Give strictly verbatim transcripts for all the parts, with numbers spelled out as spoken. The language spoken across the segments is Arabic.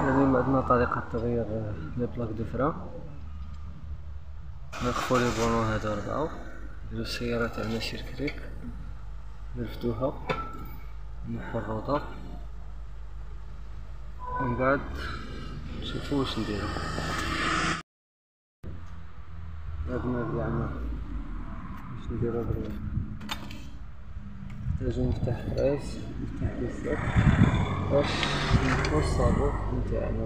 اليوم عندنا طريقة تغيير لي بلاك دو فران. نوقفو لي بونون هادو ربعة، نديرو السيارة تاعنا سيركريك، نرفدوها، نحو الروضة، ومن بعد نشوفو واش نديرو. عندنا بلعنا واش نديرو دروك، نحتاجو مفتاح كرايس، مفتاح بيسات باش نحو الصابون نتاعنا.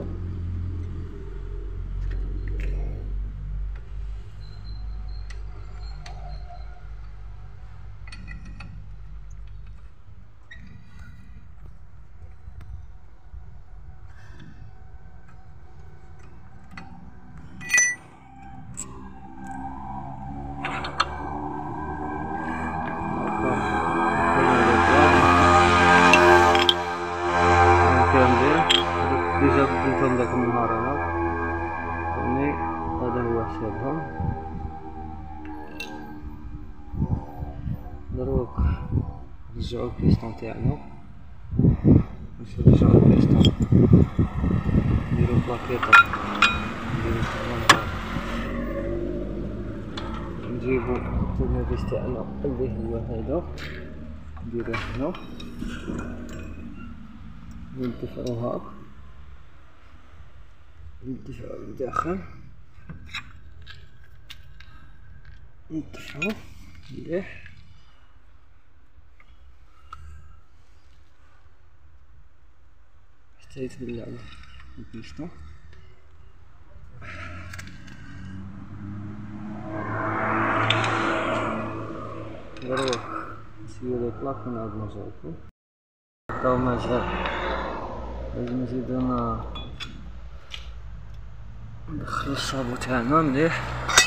ديجا كنتهم داك النهار انا يعني هذا هو حسابهم. دروك نرجعو البيستون تاعنا، باش نرجعو البيستون نديرو بلاكيطة، نديرو الكمامة، نجيبو التورنافيس تاعنا اللي هو هذا، نديروه هنا، ندفعو هاك، ندفعو لداخل، ندفعو مليح حتى يتبلع البيستون. دروك نسيو لي بلاك ونعاود نرجعو. هاكا مازال لازم نزيدو ندخلو الصابون تاعنا مليح،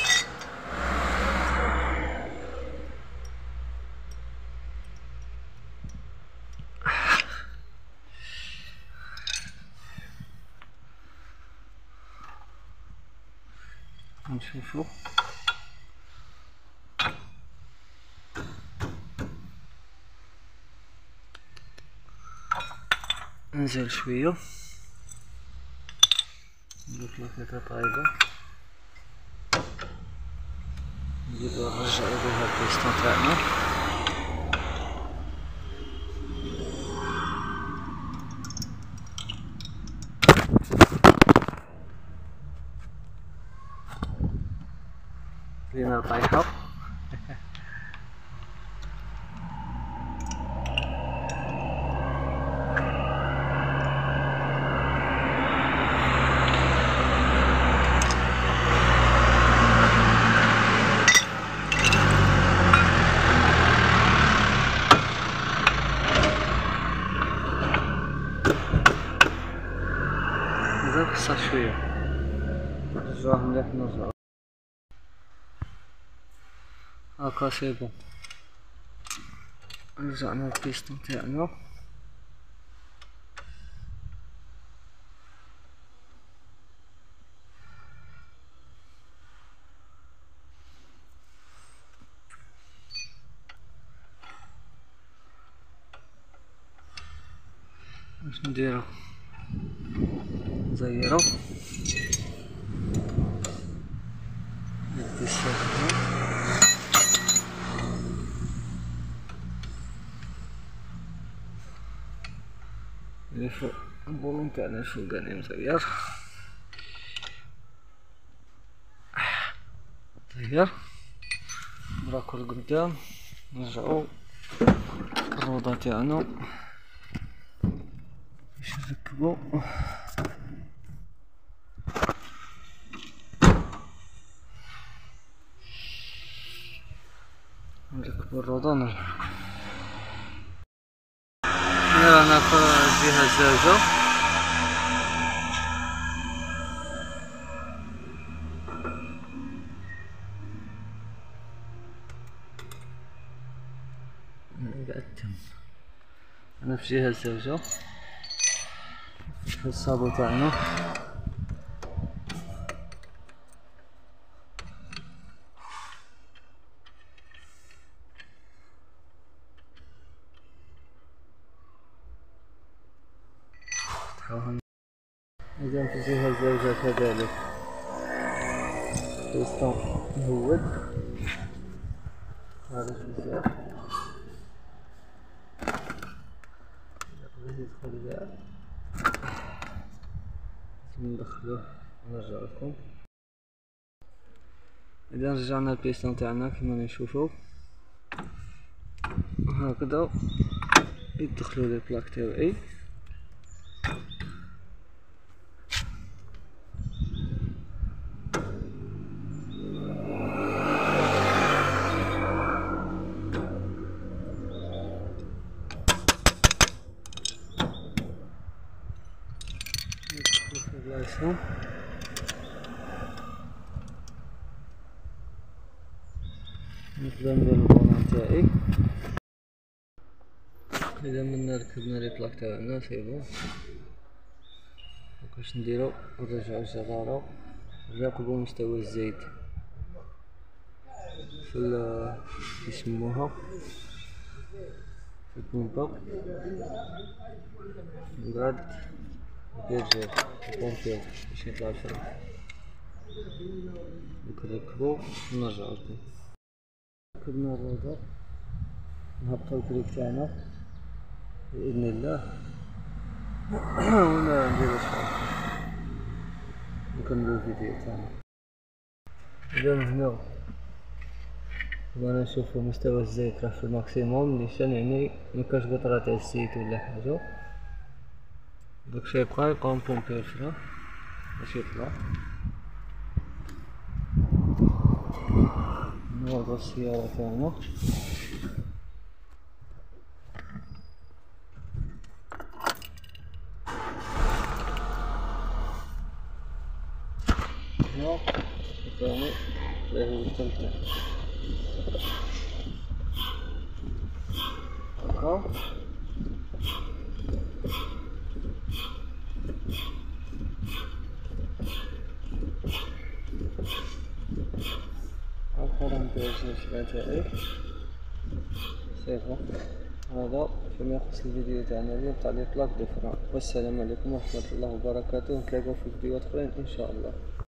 نشوفو نزل شوية، ندير لاكيطة طايبة، نزيدو نرجعو بها البيستون تاعنا، لينا طايحة. مازال خصها شوية، نرجعوه مليح نرجعوه. هاكا سي بون، رجعنا البيستون تاعنا، واش نديرو نزيرو البيستون اللي فوق البولون تاعنا الفوقاني مزير، مزير براكو لقدام. نرجعو الروضة تاعنا باش نركبو نركبو الروضة. نرجعو رانا في الجهة الزاوجة، أنا في جهة الزاوجة، نفتحو الصابون تاعنا، نفتحوها إذا في الجهة الزوجة كذلك بيستون مهود، هذا بزاف بغيت يدخل كاع لازم ندخلوه ونرجع لكم. إذا رجعنا البيستون تاعنا كما نشوفو هكذا يدخلوا لي البلاك تاوعي. ندخلو في بلايصهم نبدا ندير البولون تاعي. إذا منا ركبنا لي بلاك تاعنا سي بون، واش نديرو نرجعو الجرارة نراقبو مستوى الزيت في ال يسموها في البومبا، من بعد ندير البومبير باش يطلع الفرن، نركبو ونرجعو لكم. ركبنا الروضة نهبطو الكريك تاعنا بإذن الله ونديرو الشغل نكملو الفيديو تاعنا. إذا هنا وانا نشوفو مستوى الزيت راه في الماكسيموم، نيشان يعني مكاش قطرة تاع الزيت ولا حاجة، داكشي يبقى يبقى نبومبيو الفرا باش يطلع. نوضو السيارة تاعنا هنا ثاني اللي هو التلتين هكا. هاكا ندير الشبع تاعي سي بون. هذا فيما يخص الفيديو تاعنا اليوم تاع لي بلاك دو فران. والسلام عليكم ورحمة الله وبركاته، نتلاقاو في فيديوهات اخرين ان شاء الله.